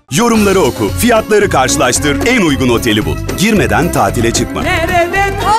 Yorumları oku, fiyatları karşılaştır, en uygun oteli bul. Girmeden tatile çıkma. Nerede